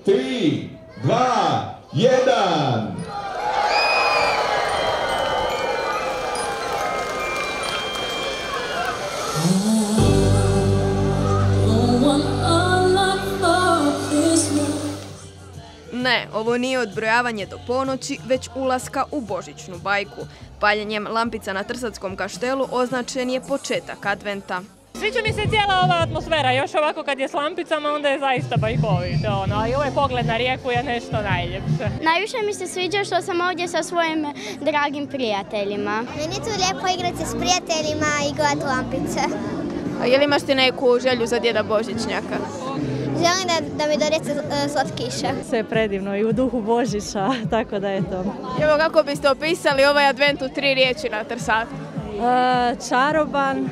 3, 2, 1. Ne, ovo nije odbrojavanje do ponoći, već ulaska u božićnu bajku. Paljenjem lampica na Trsatskom kaštelu označen je početak adventa. Sviđa mi se cijela ova atmosfera, još ovako kad je s lampicama onda je zaista bajkovito, ali ovaj pogled na rijeku je nešto najljepše. Najviše mi se sviđa što sam ovdje sa svojim dragim prijateljima. Meni je tu lijepo igrati s prijateljima i gledati lampice. A je li imaš ti neku želju za djeda Božićnjaka? Želim da mi donese slatkiše. Sve je predivno i u duhu Božića, tako da je to. Evo kako biste opisali ovaj advent u 3 riječi na Trsatu? Čaroban,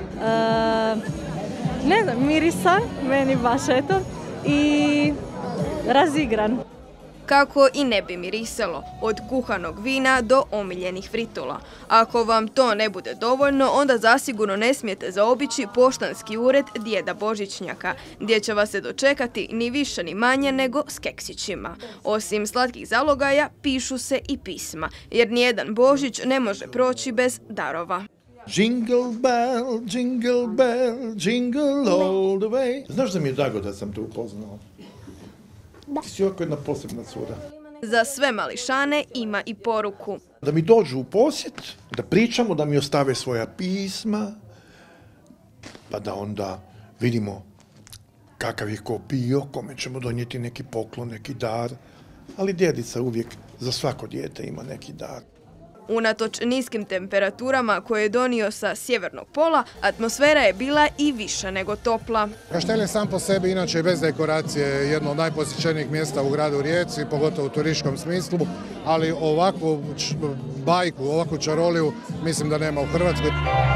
ne znam, mirisan, meni baš eto, i razigran. Kako i ne bi mirisalo, od kuhanog vina do omiljenih fritula. Ako vam to ne bude dovoljno, onda zasigurno ne smijete zaobići poštanski ured djeda Božićnjaka, gdje će vas se dočekati ni više ni manje nego s keksićima. Osim slatkih zalogaja, pišu se i pisma, jer nijedan Božić ne može proći bez darova. Jingle bell, jingle all the way. Znaš da mi je drago da sam te upoznao? Da. Ti si ovako jedna posebna cura. Za sve mališane ima i poruku. Da mi dođu u posjet, da pričamo, da mi ostave svoja pisma, pa da onda vidimo kakav je ko bio, kome ćemo donijeti neki poklon, neki dar. Ali djedica uvijek za svako dijete ima neki dar. Unatoč niskim temperaturama koje je donio sa sjevernog pola, atmosfera je bila i više nego topla. Kaštel je sam po sebi, inače bez dekoracije, jedno od najposjećenijih mjesta u gradu Rijeci, pogotovo u turističkom smislu, ali ovakvu bajku, ovakvu čaroliju mislim da nema u Hrvatskoj.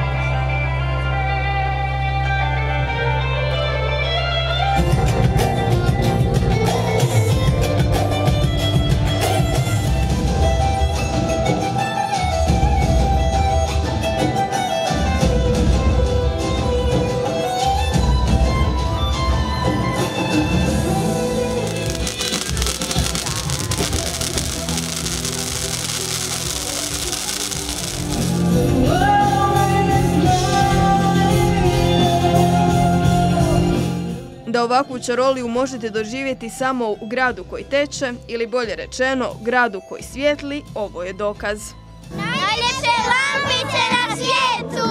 Da ovakvu čaroliju možete doživjeti samo u gradu koji teče, ili bolje rečeno, gradu koji svijetli, ovo je dokaz. Najljepše lampice na svijetu!